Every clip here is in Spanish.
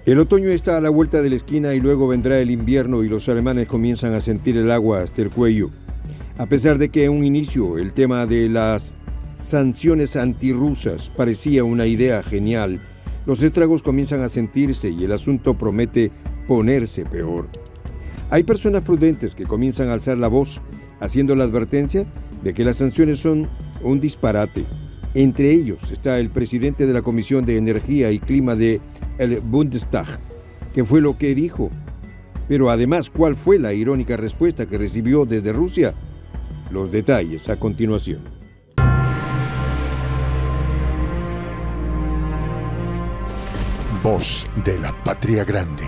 El otoño está a la vuelta de la esquina y luego vendrá el invierno y los alemanes comienzan a sentir el agua hasta el cuello. A pesar de que en un inicio el tema de las sanciones antirrusas parecía una idea genial, los estragos comienzan a sentirse y el asunto promete ponerse peor. Hay personas prudentes que comienzan a alzar la voz, haciendo la advertencia de que las sanciones son un disparate. Entre ellos está el presidente de la Comisión de Energía y Clima del Bundestag, que fue lo que dijo. Pero además, ¿cuál fue la irónica respuesta que recibió desde Rusia? Los detalles a continuación. Voz de la Patria Grande.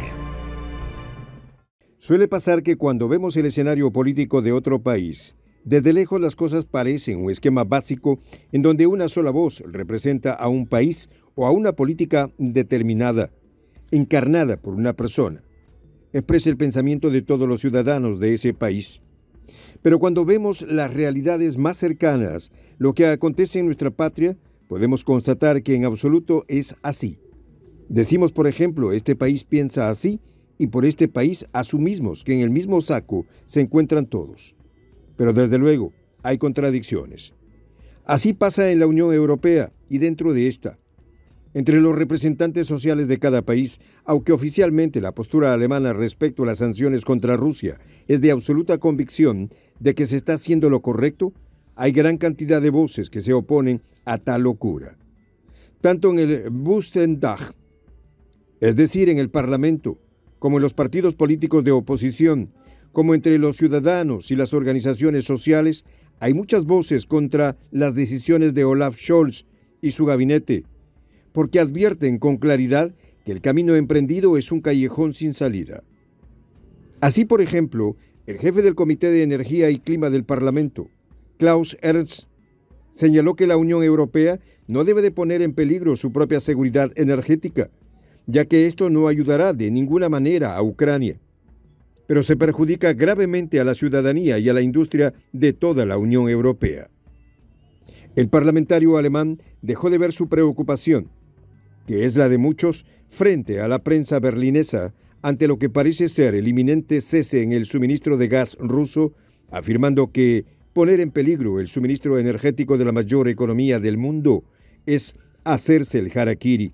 Suele pasar que cuando vemos el escenario político de otro país, desde lejos las cosas parecen un esquema básico en donde una sola voz representa a un país o a una política determinada, encarnada por una persona. Expresa el pensamiento de todos los ciudadanos de ese país. Pero cuando vemos las realidades más cercanas, lo que acontece en nuestra patria, podemos constatar que en absoluto es así. Decimos, por ejemplo, este país piensa así y por este país asumimos que en el mismo saco se encuentran todos. Pero desde luego, hay contradicciones. Así pasa en la Unión Europea y dentro de esta. Entre los representantes sociales de cada país, aunque oficialmente la postura alemana respecto a las sanciones contra Rusia es de absoluta convicción de que se está haciendo lo correcto, hay gran cantidad de voces que se oponen a tal locura. Tanto en el Bundestag, es decir, en el Parlamento, como en los partidos políticos de oposición, como entre los ciudadanos y las organizaciones sociales, hay muchas voces contra las decisiones de Olaf Scholz y su gabinete, porque advierten con claridad que el camino emprendido es un callejón sin salida. Así, por ejemplo, el jefe del Comité de Energía y Clima del Parlamento, Klaus Ernst, señaló que la Unión Europea no debe de poner en peligro su propia seguridad energética, ya que esto no ayudará de ninguna manera a Ucrania, pero se perjudica gravemente a la ciudadanía y a la industria de toda la Unión Europea. El parlamentario alemán dejó de ver su preocupación, que es la de muchos, frente a la prensa berlinesa ante lo que parece ser el inminente cese en el suministro de gas ruso, afirmando que poner en peligro el suministro energético de la mayor economía del mundo es hacerse el harakiri.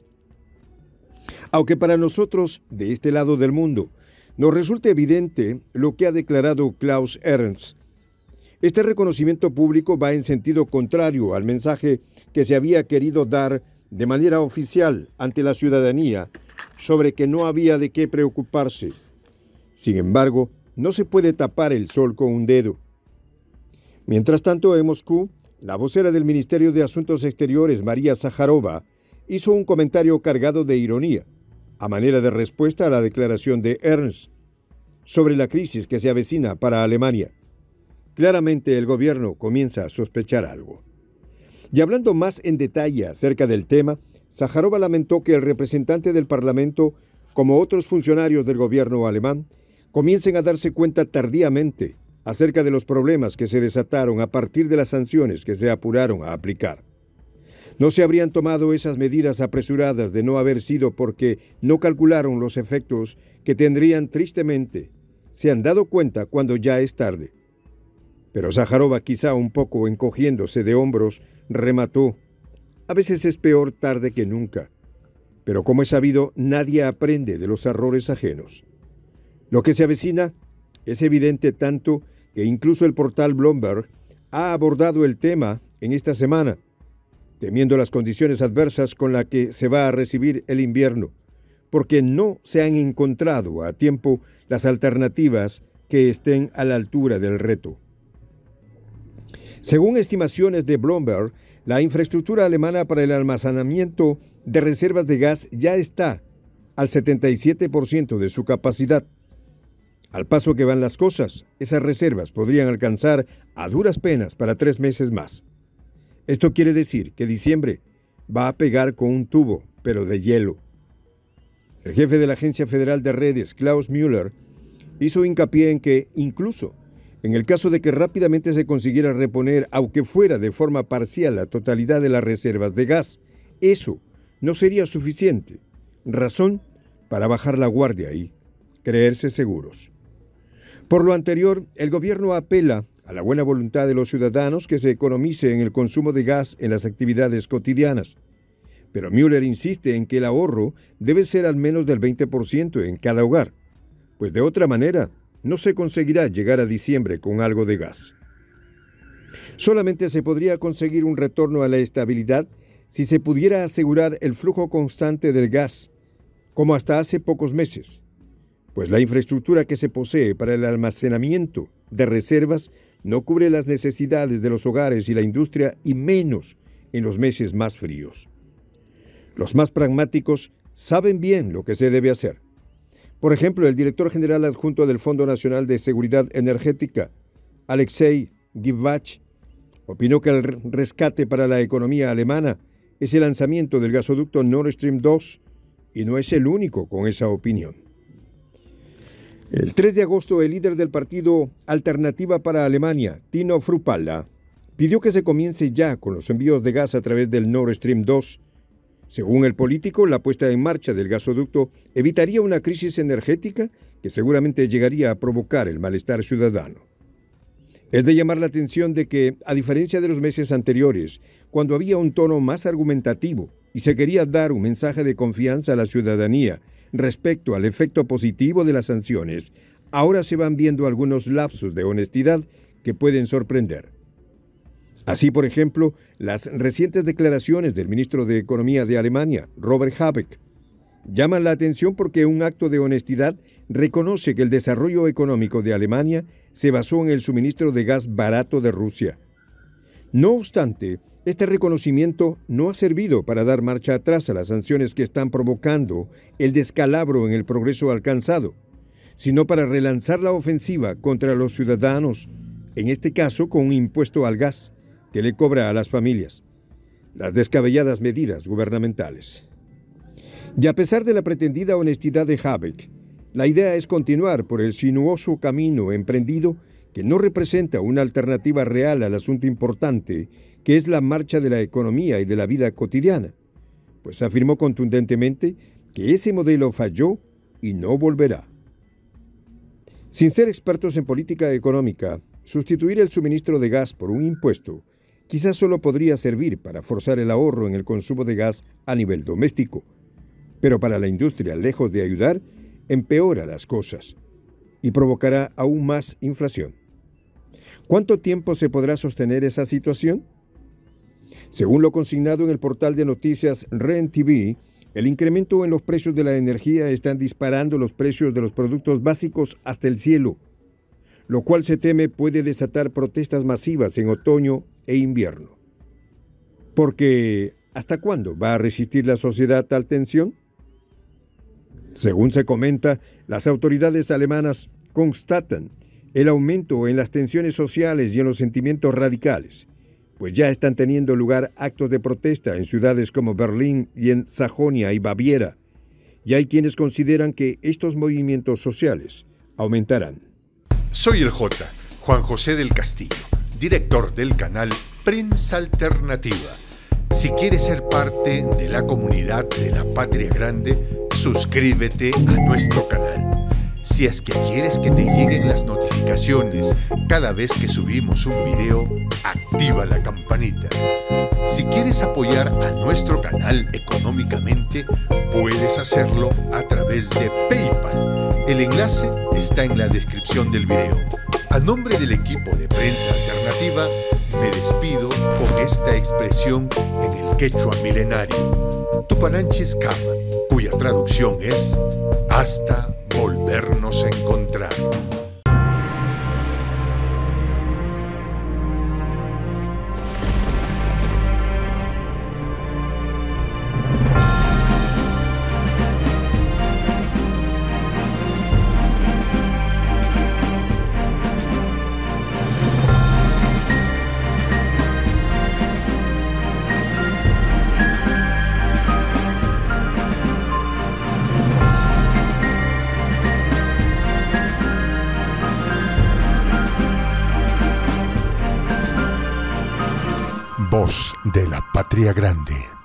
Aunque para nosotros, de este lado del mundo, nos resulta evidente lo que ha declarado Klaus Ernst. Este reconocimiento público va en sentido contrario al mensaje que se había querido dar de manera oficial ante la ciudadanía sobre que no había de qué preocuparse. Sin embargo, no se puede tapar el sol con un dedo. Mientras tanto, en Moscú, la vocera del Ministerio de Asuntos Exteriores, María Zaharova, hizo un comentario cargado de ironía, a manera de respuesta a la declaración de Ernst sobre la crisis que se avecina para Alemania. Claramente el gobierno comienza a sospechar algo. Y hablando más en detalle acerca del tema, Zaharova lamentó que el representante del Parlamento, como otros funcionarios del gobierno alemán, comiencen a darse cuenta tardíamente acerca de los problemas que se desataron a partir de las sanciones que se apuraron a aplicar. No se habrían tomado esas medidas apresuradas de no haber sido porque no calcularon los efectos que tendrían tristemente. Se han dado cuenta cuando ya es tarde. Pero Zaharova, quizá un poco encogiéndose de hombros, remató: a veces es peor tarde que nunca. Pero como es sabido, nadie aprende de los errores ajenos. Lo que se avecina es evidente tanto que incluso el portal Bloomberg ha abordado el tema en esta semana, temiendo las condiciones adversas con las que se va a recibir el invierno, porque no se han encontrado a tiempo las alternativas que estén a la altura del reto. Según estimaciones de Bloomberg, la infraestructura alemana para el almacenamiento de reservas de gas ya está al 77% de su capacidad. Al paso que van las cosas, esas reservas podrían alcanzar a duras penas para 3 meses más. Esto quiere decir que diciembre va a pegar con un tubo, pero de hielo. El jefe de la Agencia Federal de Redes, Klaus Müller, hizo hincapié en que, incluso en el caso de que rápidamente se consiguiera reponer, aunque fuera de forma parcial, la totalidad de las reservas de gas, eso no sería suficiente, razón para bajar la guardia y creerse seguros. Por lo anterior, el gobierno apela a la buena voluntad de los ciudadanos que se economice en el consumo de gas en las actividades cotidianas. Pero Müller insiste en que el ahorro debe ser al menos del 20% en cada hogar, pues de otra manera no se conseguirá llegar a diciembre con algo de gas. Solamente se podría conseguir un retorno a la estabilidad si se pudiera asegurar el flujo constante del gas, como hasta hace pocos meses, pues la infraestructura que se posee para el almacenamiento de reservas no cubre las necesidades de los hogares y la industria, y menos en los meses más fríos. Los más pragmáticos saben bien lo que se debe hacer. Por ejemplo, el director general adjunto del Fondo Nacional de Seguridad Energética, Alexei Givach, opinó que el rescate para la economía alemana es el lanzamiento del gasoducto Nord Stream 2, y no es el único con esa opinión. El 3 de agosto, el líder del partido Alternativa para Alemania, Tino Fruppala, pidió que se comience ya con los envíos de gas a través del Nord Stream 2. Según el político, la puesta en marcha del gasoducto evitaría una crisis energética que seguramente llegaría a provocar el malestar ciudadano. Es de llamar la atención de que, a diferencia de los meses anteriores, cuando había un tono más argumentativo y se quería dar un mensaje de confianza a la ciudadanía respecto al efecto positivo de las sanciones, ahora se van viendo algunos lapsos de honestidad que pueden sorprender. Así, por ejemplo, las recientes declaraciones del ministro de Economía de Alemania, Robert Habeck, llaman la atención porque un acto de honestidad reconoce que el desarrollo económico de Alemania se basó en el suministro de gas barato de Rusia. No obstante, este reconocimiento no ha servido para dar marcha atrás a las sanciones que están provocando el descalabro en el progreso alcanzado, sino para relanzar la ofensiva contra los ciudadanos, en este caso con un impuesto al gas que le cobra a las familias, las descabelladas medidas gubernamentales. Y a pesar de la pretendida honestidad de Habeck, la idea es continuar por el sinuoso camino emprendido que no representa una alternativa real al asunto importante que es la marcha de la economía y de la vida cotidiana, pues afirmó contundentemente que ese modelo falló y no volverá. Sin ser expertos en política económica, sustituir el suministro de gas por un impuesto quizás solo podría servir para forzar el ahorro en el consumo de gas a nivel doméstico, pero para la industria, lejos de ayudar, empeora las cosas y provocará aún más inflación. ¿Cuánto tiempo se podrá sostener esa situación? Según lo consignado en el portal de noticias REN TV, el incremento en los precios de la energía están disparando los precios de los productos básicos hasta el cielo, lo cual se teme puede desatar protestas masivas en otoño e invierno. Porque, ¿hasta cuándo va a resistir la sociedad tal tensión? Según se comenta, las autoridades alemanas constatan el aumento en las tensiones sociales y en los sentimientos radicales, pues ya están teniendo lugar actos de protesta en ciudades como Berlín y en Sajonia y Baviera, y hay quienes consideran que estos movimientos sociales aumentarán. Soy el J, Juan José del Castillo, director del canal Prensa Alternativa. Si quieres ser parte de la comunidad de la Patria Grande, suscríbete a nuestro canal. Si es que quieres que te lleguen las notificaciones cada vez que subimos un video, activa la campanita. Si quieres apoyar a nuestro canal económicamente, puedes hacerlo a través de PayPal. El enlace está en la descripción del video. A nombre del equipo de Prensa Alternativa, me despido con esta expresión en el quechua milenario, Tupananchis Kama, cuya traducción es hasta volvernos a encontrar. Voz de la Patria Grande.